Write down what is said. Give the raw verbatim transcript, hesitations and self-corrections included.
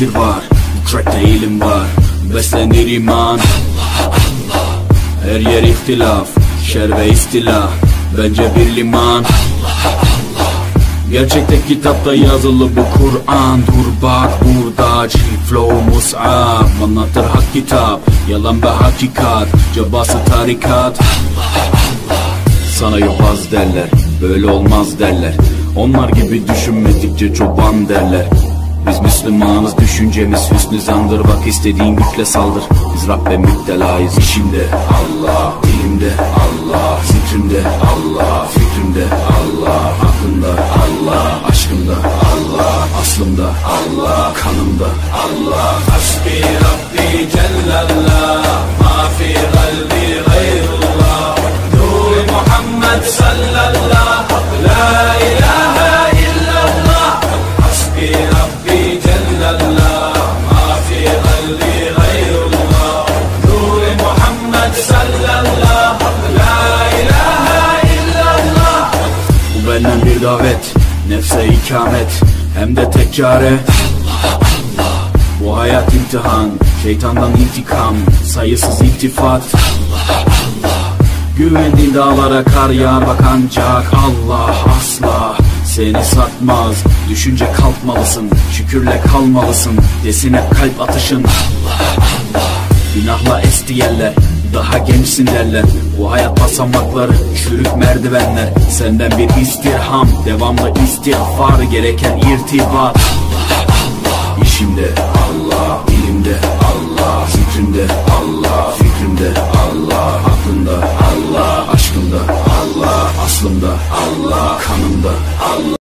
fikir var, bu trackte ilim var. Beslenir iman, her yer ihtilaf, şer ve istila, bence bir liman. Gerçekte kitapta yazılı bu Kur'an. Dur bak burada flow mus'ab, anlatır hak kitap, yalan ve hakikat, cabası tarikat. Sana yobaz derler, böyle olmaz derler, onlar gibi düşünmedikçe çoban derler. Biz Müslümanız, düşüncemiz hüsnü zandır. Bak istediğin güçle saldır, biz Rabbe müptelayız. İşimde Allah, dilimde Allah, zikrimde Allah, fikrimde Allah, aklımda Allah, aşkımda Allah, aslımda Allah, kanımda Allah. Hasbi Rabbi Cellallah, ma fi kalbi gayrullah, Nur Muhammed sallallah, la ilahe illallah. Hasbi Rabbi Cellallah, ma fi kalbi gayrullah, Nur Muhammed sallallah, la ilahe illallah. Bu benden bir davet, nefse ikamet, hem de tek çare Allah Allah. Bu hayat imtihan, şeytandan intikam, sayısız iltifat Allah Allah. Güvendiğin dağlara kar yağar bak ancak Allah asla seni satmaz. Düşünce kalkmalısın, şükürle kalmalısın, desin hep kalp atışın Allah Allah. Günahla esti yerler, daha gençsin derler, bu hayat basamakları, çürük merdivenler. Senden bir istirham, devamlı istiğfar, gereken irtibat Allah Allah. İşimde Allah, dilimde Allah, zikrimde Allah, fikrimde Allah, aklımda Allah, aşkımda Allah, aslımda Allah, kanımda Allah.